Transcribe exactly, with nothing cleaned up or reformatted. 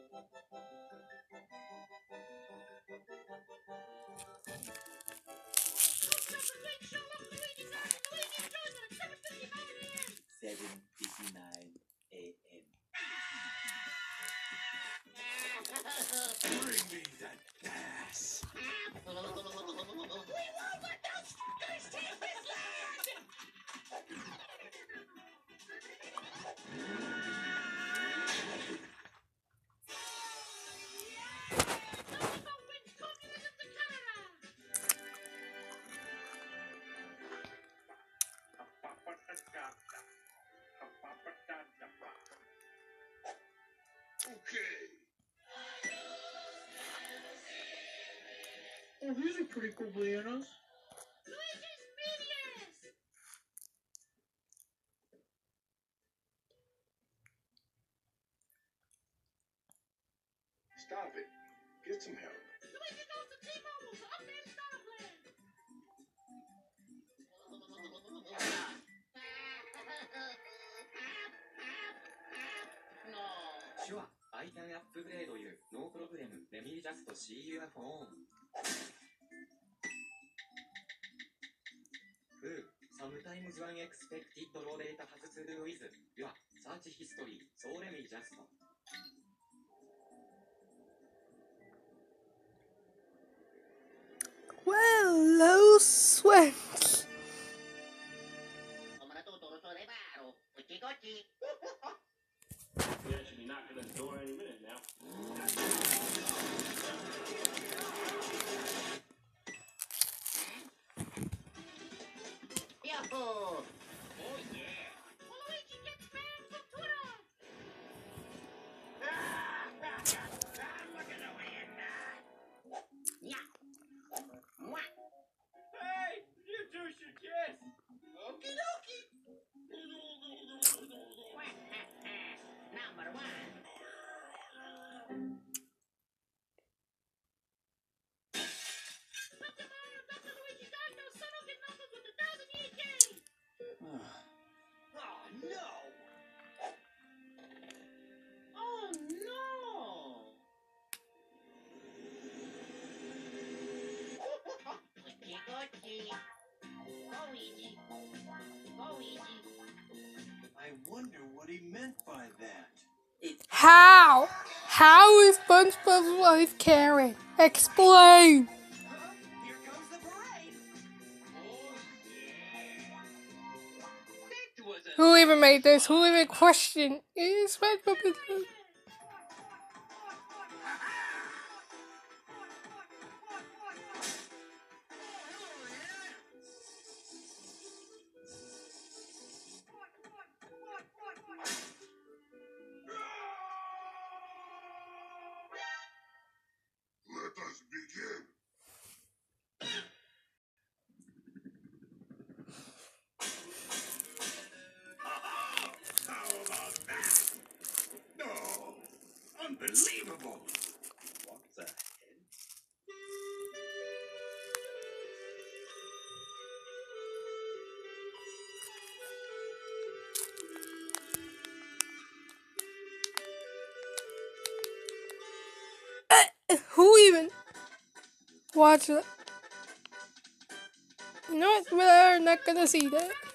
seven fifty-nine a m Bring me that ass! We won't let those fuckers take this land! Okay. Oh, these are pretty cool bananas. Luigi's Minions! Stop it. Get some help. Luigi goes to T-Mobile to update his data plan. No. Sure. I can upgrade you. No problem. Let me just see your phone. Good. Sometimes one expected raw data has to do with your search history. So let me just. Hello, Swank. We should be knocking at the door any minute now. Yahoo! Oh yeah! Luigi gets banned from Twitter! Ah! Look at the way it does! Yeah! What? Hey! You two should kiss! Okie dokie! Number one! Oh no! I wonder what he meant by that. It's How? How is SpongeBob's wife Karen? Explain. Huh? Here comes the parade. Oh yeah. That was a Who even made this? Who even questioned? Is SpongeBob? Let us begin. How about that? No! Unbelievable! What the hell? Who even watched it? You know what? We're not gonna see that.